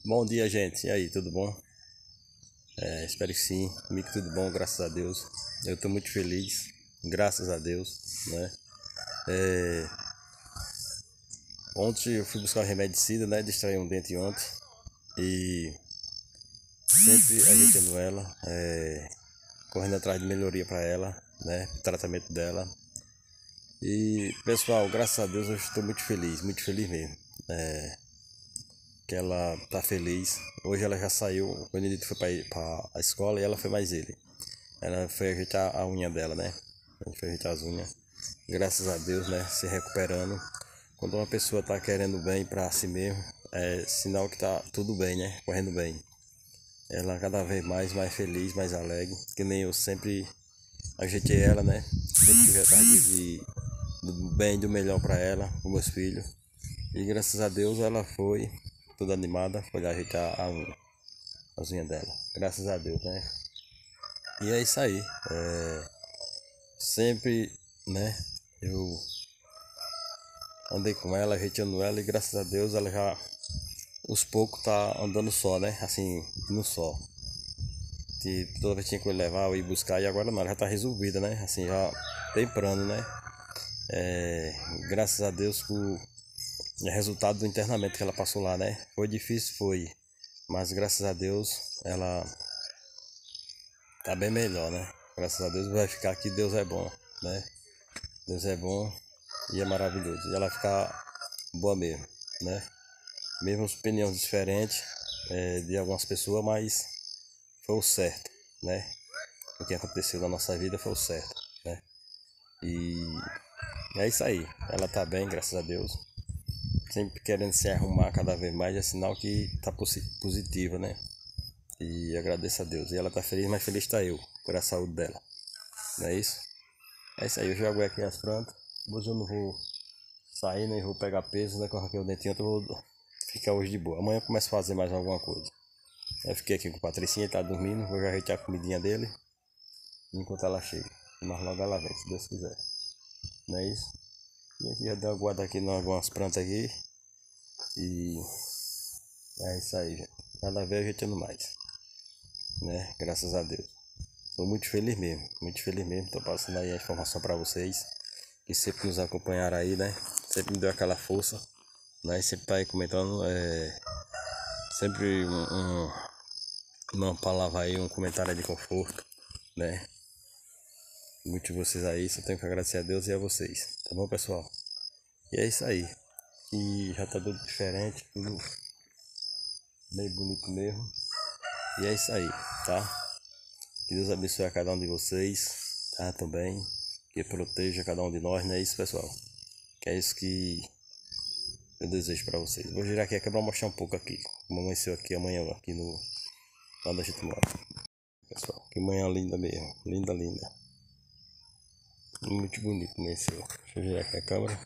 Bom dia, gente. E aí, tudo bom? Espero que sim. Comigo tudo bom, graças a Deus. Eu tô muito feliz, graças a Deus, né? É, Ontem eu fui buscar um remedicida, né? Distraí um dente ontem. E sempre ajeitando ela, correndo atrás de melhoria pra ela, né? Tratamento dela. E, pessoal, graças a Deus eu estou muito feliz mesmo. Que ela tá feliz. Hoje ela já saiu, o Benedito foi pra a escola e ela foi mais ele. Ela foi ajeitar a unha dela, né? A gente foi ajeitar as unhas. Graças a Deus, né? Se recuperando. Quando uma pessoa tá querendo bem pra si mesmo, é sinal que tá tudo bem, né? Correndo bem. Ela cada vez mais feliz, mais alegre. Que nem eu sempre ajeitei ela, né? Sempre tive atrás do bem, do melhor pra ela, com meus filhos. E graças a Deus ela foi toda animada, foi lá ajeitar a unha, as unhas dela. Graças a Deus, né? E é isso aí. Sempre, né? Eu andei com ela, ajeitando ela e graças a Deus ela já, aos poucos, tá andando só, né? Assim, no só. Que toda vez tinha que eu levar, eu ir buscar e agora não, ela já tá resolvida, né? Assim, já temprano, né? Graças a Deus por resultado do internamento que ela passou lá, né? Foi difícil, foi. Mas graças a Deus ela tá bem melhor, né? Graças a Deus vai ficar aqui, Deus é bom, né? Deus é bom e é maravilhoso. E ela vai ficar boa mesmo, né? Mesmo as opiniões diferentes de algumas pessoas, mas foi o certo, né? O que aconteceu na nossa vida foi o certo, né? E é isso aí. Ela tá bem, graças a Deus. Sempre querendo se arrumar cada vez mais, é sinal que tá positiva, né? E agradeço a Deus. E ela tá feliz, mas feliz tá eu, por a saúde dela. Não é isso? É isso aí, eu jogo aqui as plantas. Hoje eu não vou sair, nem vou pegar peso, né? Com o dentinho, eu vou ficar hoje de boa. Amanhã eu começo a fazer mais alguma coisa. Eu fiquei aqui com o Patricinha, ele tá dormindo, vou já ajeitar a comidinha dele enquanto ela chega. Mas logo ela vem, se Deus quiser. Não é isso? E aqui já deu uma guarda aqui em algumas plantas aqui. E é isso aí, gente. Cada vez ajeitando mais. Né? Graças a Deus. Tô muito feliz mesmo, muito feliz mesmo. Tô passando aí a informação pra vocês. Que sempre nos acompanharam aí, né? Sempre me deu aquela força. Né? Sempre tá aí comentando. Sempre uma palavra aí, um comentário de conforto, né? Muitos de vocês aí, só tenho que agradecer a Deus e a vocês, tá bom, pessoal? E é isso aí. E já tá tudo diferente, tudo bem bonito mesmo. E é isso aí, tá? Que Deus abençoe a cada um de vocês, tá? Também. Que proteja cada um de nós, não é isso, pessoal? Que é isso que eu desejo pra vocês. Vou girar aqui, pra mostrar um pouco aqui. Como amanheceu aqui amanhã, aqui no... lá onde a gente mora. Pessoal, que manhã linda mesmo. Linda, linda. Muito bonito amanheceu. Deixa eu girar aqui a câmera.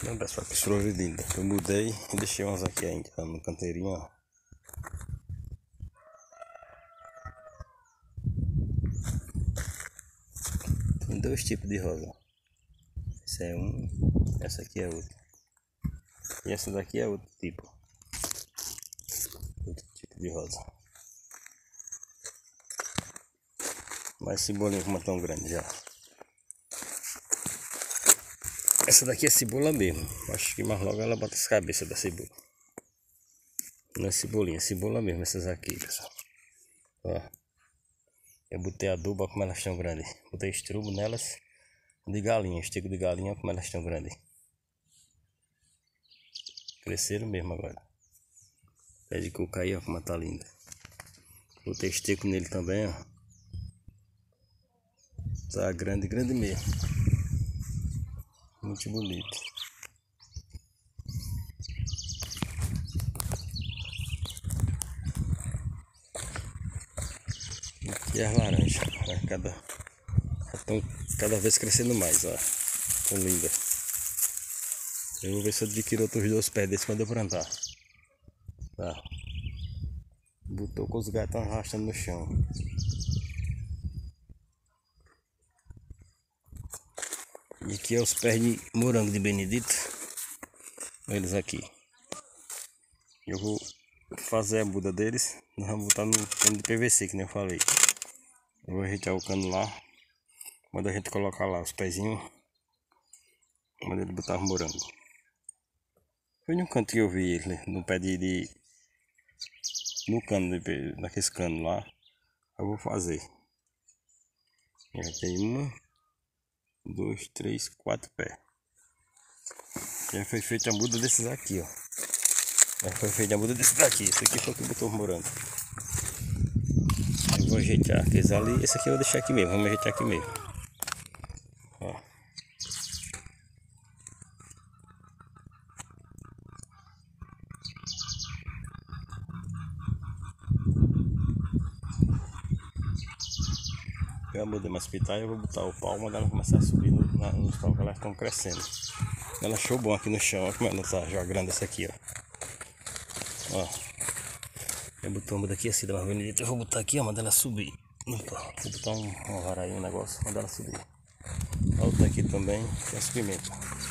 Não, pessoal, que flor linda. Eu mudei e deixei umas aqui ainda no canteirinho, ó. Tem dois tipos de rosa. Esse é um, essa aqui é outro. E essa daqui é outro tipo. Outro tipo de rosa. Mas cebolinha como é tão grande já. Essa daqui é cebola mesmo. Acho que mais logo ela bota as cabeças da cebola. Não é cebolinha, é cebola mesmo essas aqui, pessoal. Ó. Eu botei adubo, olha como elas estão grandes. Botei estrubo nelas de galinha, estico de galinha, olha como elas estão grandes. Cresceram mesmo agora. Pé de coco aí, ó, como tá linda. Botei estico nele também, ó. Tá grande, grande mesmo. Muito bonito. Aqui é as laranjas. Estão cada vez crescendo mais, ó. Tão linda. Eu vou ver se eu adquiro outros 2 pés desses quando eu plantar. Tá. Botou com os gatos arrastando no chão. E aqui é os pés de morango de Benedito. Olha eles aqui. Eu vou fazer a muda deles. Nós vamos botar no cano de PVC, que nem eu falei. Eu vou ajeitar o cano lá. Quando a gente colocar lá os pezinhos, quando ele botar os morango. Foi no canto que eu vi ele, no pé no cano, naquele cano lá. Eu vou fazer. Já tem 1, 2, 3, 4 pés. Já foi feita a muda desses aqui, ó. Já foi feita a muda desses daqui. Esse aqui foi o que botou os morango. Eu vou ajeitar aqueles ali. Esse aqui eu vou deixar aqui mesmo. Vamos ajeitar aqui mesmo. Ó. Eu mudei umas pitaias, eu vou botar o pau, mandar ela começar a subir nos pau que elas estão crescendo. Ela achou bom aqui no chão, olha como ela tá jogando essa aqui, ó. Ó. Eu botou uma daqui assim, da Benedito. Eu vou botar aqui, ó, mandar ela subir. Vou botar um vara um negócio, mandar ela subir. A outra aqui também, tem as pimentas.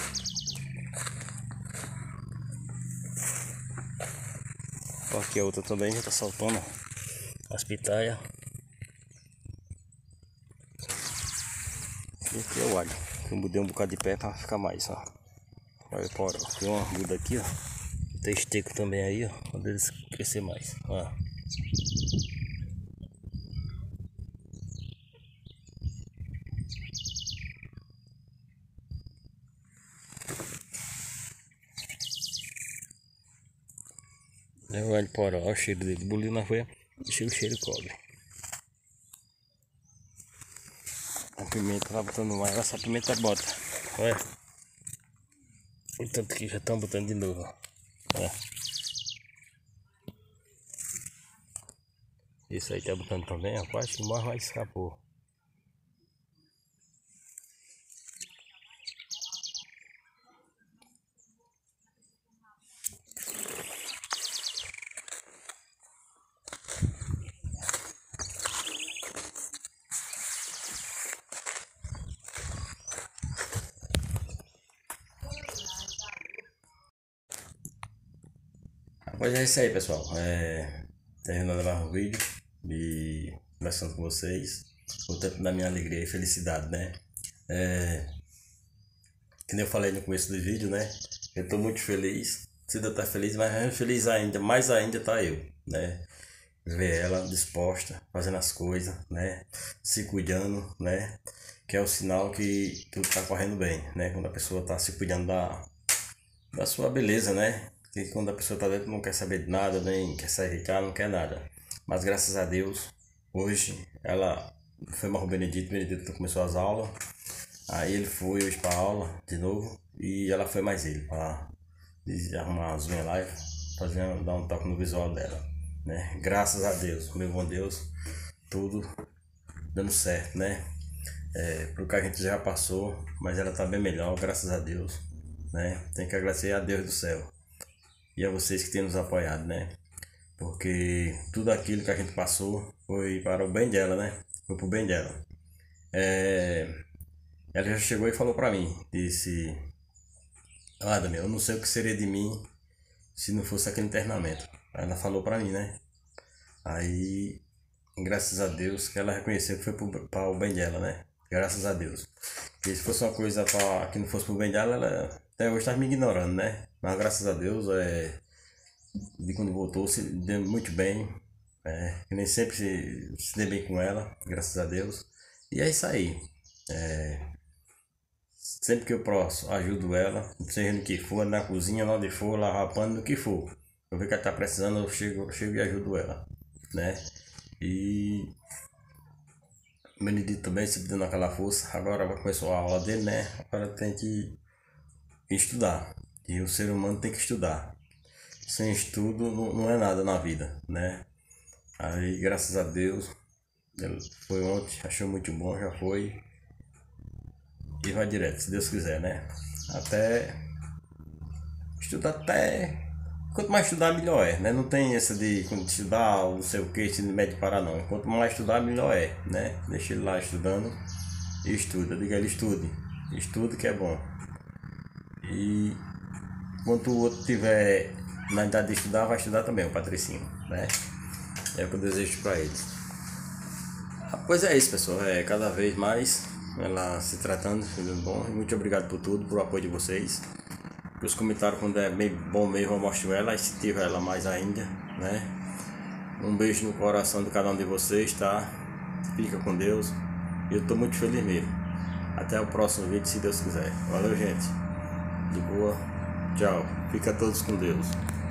Ó, aqui a outra também já tá soltando as pitaias. E aqui é o alho. Eu mudei um bocado de pé pra ficar mais, ó. Olha, porra, tem uma muda aqui, ó. Tem esteco também aí, ó. Quando eles crescer mais, ó. É o alho poró, olha o cheiro dele. Bolinho na folha, deixa o cheiro cobre. A pimenta tá botando mais, essa pimenta bota. Olha. O tanto que já estão botando de novo, ó. Olha. Isso aí tá botando também, ó. Quase que mais vai escapou. Mas é isso aí, pessoal. Terminando mais o vídeo e conversando com vocês. O tempo da minha alegria e felicidade, né? Que nem eu falei no começo do vídeo, né? Eu tô muito feliz. Cida tá feliz, mas feliz ainda, mais ainda tá eu, né? Ver ela disposta, fazendo as coisas, né? Se cuidando, né? Que é o sinal que tudo tá correndo bem, né? Quando a pessoa tá se cuidando da sua beleza, né? Que quando a pessoa tá dentro não quer saber de nada, nem quer sair de casa, não quer nada. Mas graças a Deus, hoje ela foi mais o Benedito começou as aulas. Aí ele foi hoje pra aula de novo e ela foi mais ele pra arrumar as unhas lá e dar um toque no visual dela, né? Graças a Deus, meu bom Deus, tudo dando certo, né? Pro que a gente já passou, mas ela tá bem melhor, graças a Deus. né? Tem que agradecer a Deus do céu e a vocês que têm nos apoiado, né? Porque tudo aquilo que a gente passou foi para o bem dela, né? Foi pro bem dela. Ela já chegou e falou pra mim, disse: Adam, eu não sei o que seria de mim se não fosse aquele internamento. Ela falou pra mim, né? Aí, graças a Deus, que ela reconheceu que foi para o bem dela, né? Graças a Deus. Porque se fosse uma coisa que não fosse pro bem dela, ela até hoje estava me ignorando, né? Mas graças a Deus, de quando voltou, se deu muito bem. Que nem sempre se dê bem com ela, graças a Deus. E é isso aí. Sempre que eu posso, ajudo ela, seja no que for, na cozinha, onde for, lavar pano, no que for. Eu vejo que ela tá precisando, eu chego e ajudo ela, né? E o Benedito também sempre dando aquela força. Agora começou a aula dele, né? Agora tem que estudar. E o ser humano tem que estudar. Sem estudo não é nada na vida, né? Aí, graças a Deus, ele foi ontem, achou muito bom, já foi. E vai direto, se Deus quiser, né? Estuda até. Quanto mais estudar, melhor é, né? Não tem essa de quando estudar, não sei o que, ensino médio parar, não. Quanto mais estudar, melhor é, né? Deixa ele lá estudando e estuda. Diga ele, estude. Estude que é bom. E quando o outro tiver na idade de estudar, vai estudar também, o Patricinho, né? É o que eu desejo pra eles. Pois é isso, pessoal. Cada vez mais ela se tratando, tudo bom. E muito obrigado por tudo, por apoio de vocês. Os comentários, quando é bem bom mesmo, eu mostro ela. E se tiver ela mais ainda, né? Um beijo no coração de cada um de vocês, tá? Fica com Deus. E eu tô muito feliz mesmo. Até o próximo vídeo, se Deus quiser. Valeu, gente. De boa. Tchau. Fica todos com Deus.